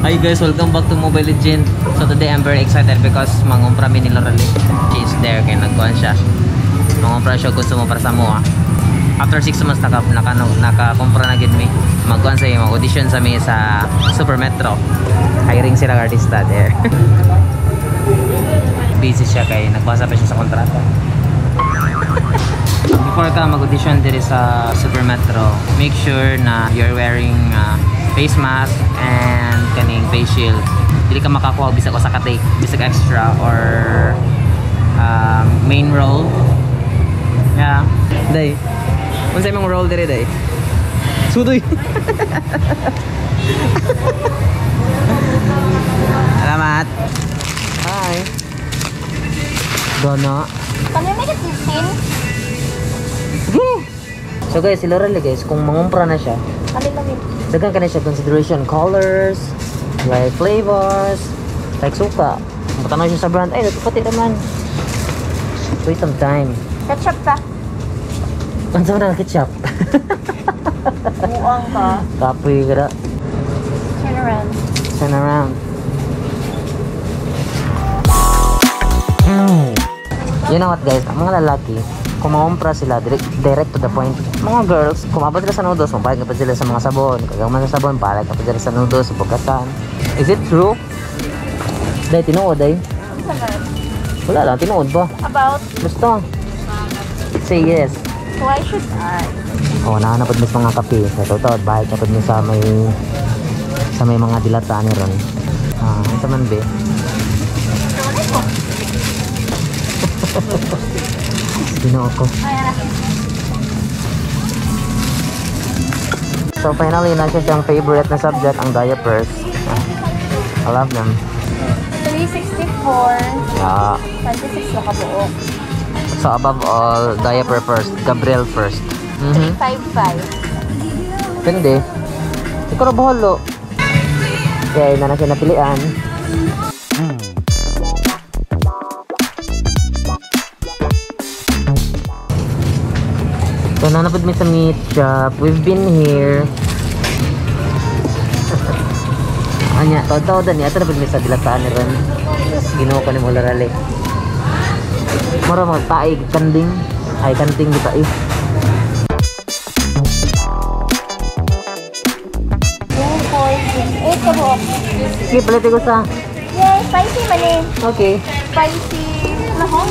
Hi guys, welcome back to Mobile Legend. So today I'm very excited because mangumpra mi ni Lorally. She is there kaya nagkuhan siya. Mangumpra siya gusto mo para sa mua. After 6 months nakakumpra na gid mi. Magkuhan sa mag audition sa mi sa Super Metro. Hiring sila artista there. Busy siya kay nagbasa pa siya sa kontrata. Before ka mag-audition diri sa Super Metro, make sure na you're wearing face mask and kaning face shield. Dili ka makakuha bisag usa ka take, bisag extra or main role. Yeah. Day. Unsa imong role diri day? Sudoy. Salamat. Hi. Dono. Kami may 15. So guys, si Lorally guys, kung mangumpra na siya, daghan ka na siya consideration, colors, like flavors, like suka. Matanaw siya sa brand, ay nagpapati naman. Wait some time. Ketchup pa. Ano sa mga ketchup? Buang ka. Kapoy ka na. Turn around. Turn around. You know what guys, ang mga lalaki, kung mangumpra sila, direct to the point. Mga girls, kumabot sila sa noodles, mapalag ka pa sila sa mga sabon. Kagaman sa sabon, palag ka pa sila sa noodles, sa bukasan. Is it true? Day, tinuod day? Wala lang, tinuod ba? About? Basta. Say yes. Why should I? Oh, nahanapod mo sa mga kape. Sa totoo, bahit kapag mo sa may mga dilataan ni Ron. Ano sa man be? Ginoo ko. So finally, nasa siyang favorite na subject, ang diapers. I love them. 364. Yeah. 26 na kabuo. So above all, diaper first. Gabriel first. 355. Hindi. Ikaw na bahalo. Kaya na siya napilian. So nanapod mi sa meat shop. We've been here. Anya, taod-taodan ni ato napod mi sa dilataan ni Ron. Ginoo ko ni mo Lorally. Mura magtaig kanding. Ay kanting di taig. Eight kabuo. Sige, palit ko sa. Yay, spicy man eh. Okay. Spicy. Lahong.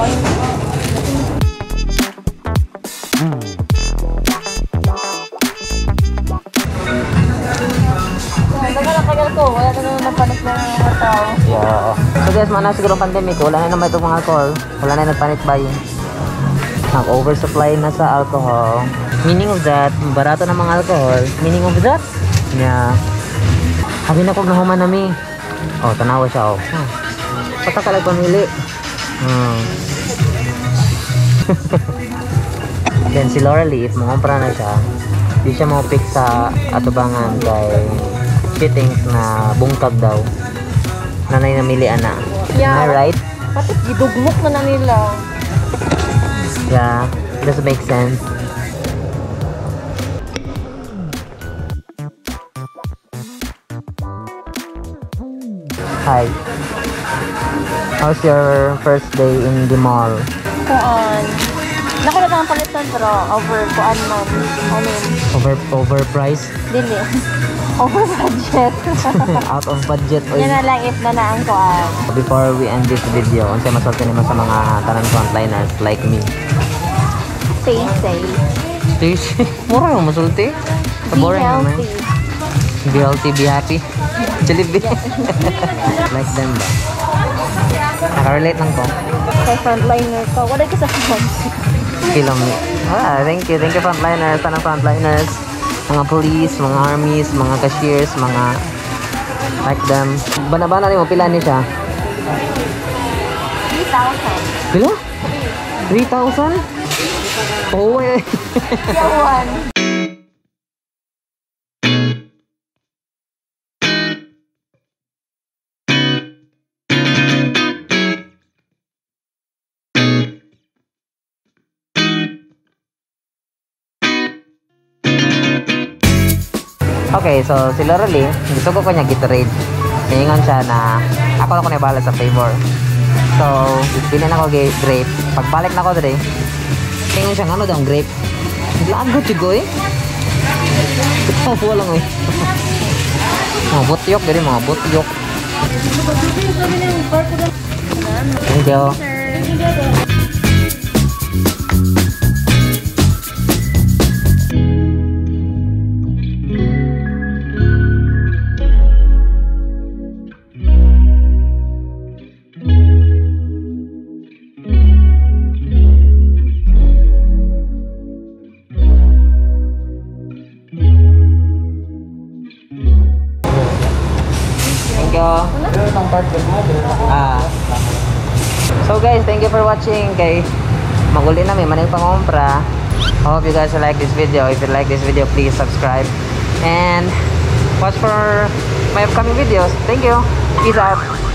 Tagal ko, wala na naman nagpanik ng mga tao. Yeah. So guys, mana siguro pandemic, wala na naman itong mga alcohol. Wala na nagpanic buying. Nag-oversupply na sa alcohol. Meaning of that, barato ng mga alcohol. Meaning of that, yeah. Habi na kong nahuman nami. Oh, tanawa siya, oh. Patakalag pamili. Then si Lorally, if mangumpra na siya, di siya pick sa atubangan kay she thinks na bungkag daw. Nanay namilian na. Yeah. Am I right? Pati giduglok na nila. Yeah, does it make sense? Hi. How's your first day in the mall? Kuan. Nakuha na ang palitan pero over kuan man. Overpriced? Dili. Over budget. Out of budget. Oy. Yan na lang if na ang kuan. Before we end this video, unsay masulti nimo sa mga tanan frontliners like me? Stay safe. Please, mura yung masulti. Be Boring naman. healthy. Be healthy, be happy. Jollibee. Like them ba? Nakarelate lang ko. Kay frontliner ka. Wala ka sa phone. Thank you frontliners, tanang frontliners. Mga police, mga armies, mga cashiers, mga like them. Bana-bana rin mo, pila ni siya? 3,000. Pila? 3,000? Oh, eh. Yawan. Okay, so si Lorely, gusto ko niya Gatorade. Hingan siya na ako na ko nabala sa flavor. So, pili na ko grape. Pagbalik na ko today, hingan siya ano daw grape. Lagot siya eh. Walang eh. Mga butyok, gari mga butyok. Thank you. So guys, thank you for watching. Kay maguli na may maning pangompra. Hope you guys like this video. If you like this video, please subscribe and watch for my upcoming videos. Thank you. Peace out.